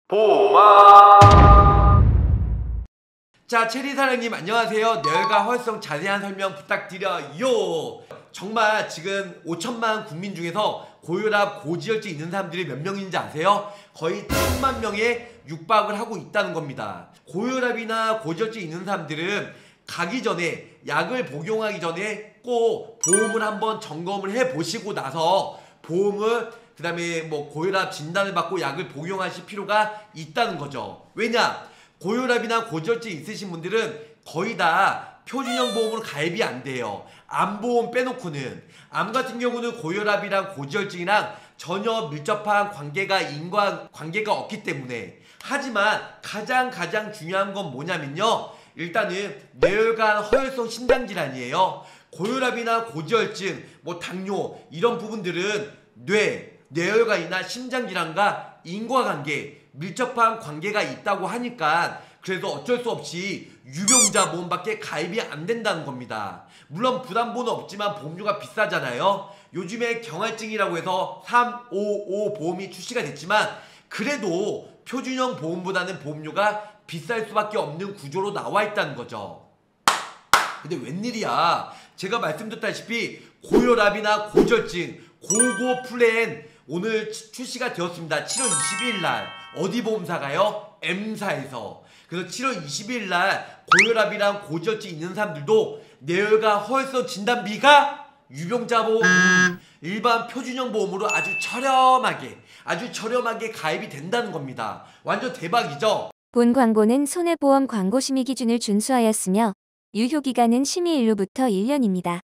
보마. 자, 체리 사장님 안녕하세요. 뇌혈관 허혈성 자세한 설명 부탁드려요. 정말 지금 5천만 국민 중에서 고혈압, 고지혈증 있는 사람들이 몇 명인지 아세요? 거의 1,000만 명에 육박을 하고 있다는 겁니다. 고혈압이나 고지혈증 있는 사람들은 가기 전에, 약을 복용하기 전에 꼭 보험을 한번 점검을 해보시고 나서 보험을 그 다음에 뭐 고혈압 진단을 받고 약을 복용하실 필요가 있다는 거죠. 왜냐? 고혈압이나 고지혈증 있으신 분들은 거의 다 표준형 보험으로 가입이 안 돼요. 암보험 빼놓고는. 암 같은 경우는 고혈압이랑 고지혈증이랑 전혀 밀접한 인과관계가 없기 때문에. 하지만 가장 중요한 건 뭐냐면요, 일단은 뇌혈관 허혈성 심장질환이에요. 고혈압이나 고지혈증, 뭐 당뇨 이런 부분들은 뇌혈관이나 심장질환과 인과관계, 밀접한 관계가 있다고 하니까 그래서 어쩔 수 없이 유병자 보험밖에 가입이 안 된다는 겁니다. 물론 부담보는 없지만 보험료가 비싸잖아요. 요즘에 경할증이라고 해서 355 보험이 출시가 됐지만 그래도 표준형 보험보다는 보험료가 비쌀 수밖에 없는 구조로 나와 있다는 거죠. 근데 웬일이야, 제가 말씀드렸다시피 고혈압이나 고지혈증 고고 플랜 오늘 출시가 되었습니다. 7월 22일 날. 어디 보험사가요? M사에서. 그래서 7월 22일 날 고혈압이랑 고지혈증 있는 사람들도 뇌혈관 허혈성 진단비가 유병자 보험, 일반 표준형 보험으로 아주 저렴하게 가입이 된다는 겁니다. 완전 대박이죠? 본 광고는 손해보험 광고 심의 기준을 준수하였으며 유효기간은 심의일로부터 1년입니다.